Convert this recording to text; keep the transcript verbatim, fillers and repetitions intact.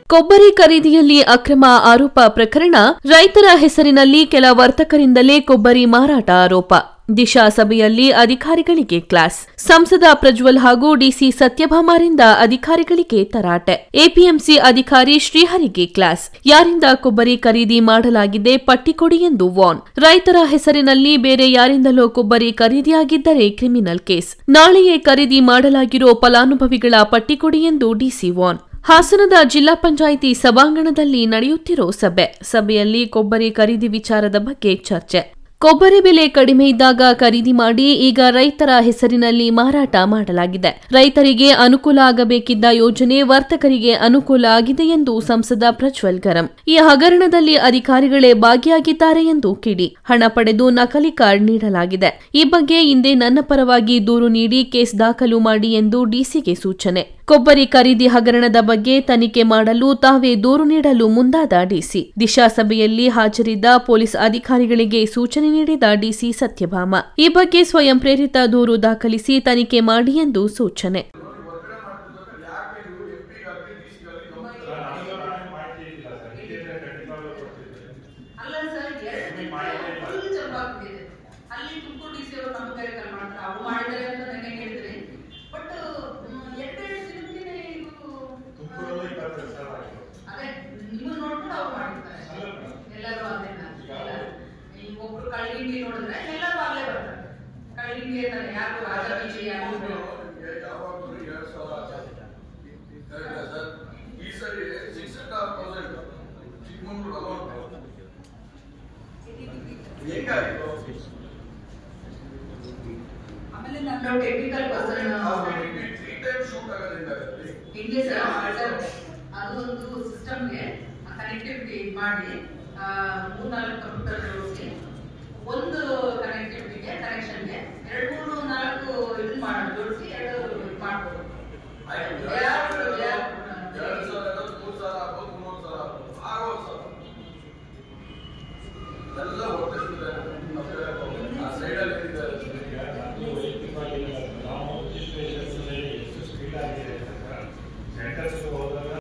ಕೊಬ್ಬರಿ ಖರೀದಿಯಲ್ಲಿ ಅಕ್ರಮ ಆರೋಪ ಪ್ರಕರಣ, ರೈತರ ಹೆಸರಿನಲ್ಲಿ ಕೆಲ ವರ್ತಕರಿಂದಲೇ ಕೊಬ್ಬರಿ ಮಾರಾಟ ಆರೋಪ. ದಿಶಾ ಸಭೆಯಲ್ಲಿ ಅಧಿಕಾರಿಗಳಿಗೆ ಕ್ಲಾಸ್. ಸಂಸದ ಪ್ರಜ್ವಲ್ ಹಾಗೂ ಡಿಸಿ ಸತ್ಯಭಾಮಾರಿಂದ ಅಧಿಕಾರಿಗಳಿಗೆ ತರಾಟೆ. ಎಪಿಎಂಸಿ ಅಧಿಕಾರಿ ಶ್ರೀಹರಿಗೆ ಕ್ಲಾಸ್. ಯಾರಿಂದ ಕೊಬ್ಬರಿ ಖರೀದಿ ಮಾಡಲಾಗಿದೆ ಪಟ್ಟಿ ಕೊಡಿ ಎಂದು ವಾರ್ನ್. ರೈತರ ಹೆಸರಿನಲ್ಲಿ ಬೇರೆ ಯಾರಿಂದಲೋ ಕೊಬ್ಬರಿ ಖರೀದಿಯಾಗಿದ್ದರೆ ಕ್ರಿಮಿನಲ್ ಕೇಸ್. ನಾಳೆಯೇ ಖರೀದಿ ಮಾಡಲಾಗಿರೋ ಫಲಾನುಭವಿಗಳ ಪಟ್ಟಿ ಕೊಡಿ ಎಂದು ಡಿಸಿ ವಾರ್ನ್. ಹಾಸನದ ಜಿಲ್ಲಾ ಪಂಚಾಯಿತಿ ಸಭಾಂಗಣದಲ್ಲಿ ನಡೆಯುತ್ತಿರೋ ಸಭೆ. ಸಭೆಯಲ್ಲಿ ಕೊಬ್ಬರಿ ಖರೀದಿ ವಿಚಾರದ ಬಗ್ಗೆ ಚರ್ಚೆ. ಕೊಬ್ಬರಿ ಬೆಲೆ ಕಡಿಮೆ ಇದ್ದಾಗ ಖರೀದಿ ಮಾಡಿ ಈಗ ರೈತರ ಹೆಸರಿನಲ್ಲಿ ಮಾರಾಟ ಮಾಡಲಾಗಿದೆ. ರೈತರಿಗೆ ಅನುಕೂಲ ಆಗಬೇಕಿದ್ದ ಯೋಜನೆ ವರ್ತಕರಿಗೆ ಅನುಕೂಲ ಆಗಿದೆ ಎಂದು ಸಂಸದ ಪ್ರಜ್ವಲ್ ಗರಂ. ಈ ಹಗರಣದಲ್ಲಿ ಅಧಿಕಾರಿಗಳೇ ಭಾಗಿಯಾಗಿದ್ದಾರೆ ಎಂದು ಕಿಡಿ. ಹಣ ಪಡೆದು ನಕಲಿ ಕಾರ್ಡ್ ನೀಡಲಾಗಿದೆ. ಈ ಬಗ್ಗೆ ಹಿಂದೆ ನನ್ನ ಪರವಾಗಿ ದೂರು ನೀಡಿ ಕೇಸ್ ದಾಖಲು ಮಾಡಿ ಎಂದು ಡಿಸಿಗೆ ಸೂಚನೆ. ಕೊಬ್ಬರಿ ಖರೀದಿ ಹಗರಣದ ಬಗ್ಗೆ ತನಿಖೆ ಮಾಡಲು ತಾವೇ ದೂರು ನೀಡಲು ಮುಂದಾದ ಡಿಸಿ. ದಿಶಾ ಸಭೆಯಲ್ಲಿ ಹಾಜರಿದ್ದ ಪೊಲೀಸ್ ಅಧಿಕಾರಿಗಳಿಗೆ ಸೂಚನೆ ನೀಡಿದ ಡಿಸಿ ಸತ್ಯಭಾಮ. ಈ ಬಗ್ಗೆ ಸ್ವಯಂ ಪ್ರೇರಿತ ದೂರು ದಾಖಲಿಸಿ ತನಿಖೆ ಮಾಡಿ ಎಂದು ಸೂಚನೆ. ಕಳ್ಳಿಂಡಿ ನೋಡಿದ್ರೆ ಎಲ್ಲರೂ ಅಲ್ಲೇ ಬರ್ತಾರೆ. ಕಳ್ಳಿಂಡಿ ಅಂತಾನೆ ಯಾರು ರಾಜ ವಿಜಯ ಯಾವಾಗಲೂ ಎರಡು ಸಾವಿರ ಈ ಸರಿ six and half percent Chikmagalur amount ಹೆಂಗಾಗಿತ್ತು. ಆಮೇಲೆ ನಮ್ಮ technical person three time shoot ಆಗೋದ್ರಿಂದ ಹಿಂಗೆ ಸರ್ ಅದು ಒಂದು ಸಿಸ್ಟಮ್ಗೆ ಕನೆಕ್ಟಿವಿಟಿ ಮಾಡಿ ಮೂರ್ನಾಲ್ಕು ಕಂಪ್ಯೂಟರ್ ಜೋಡಿಸಿ ಒಂದು ಕನೆಕ್ಟಿವಿಟಿಗೆ ಕನೆಕ್ಷನ್ಗೆ ಎರಡು ಮೂರು ನಾಲ್ಕು ಇದು ಮಾಡಿ ಜೋಡಿಸಿ ಎರಡು ಮಾಡ್ಬೋದು.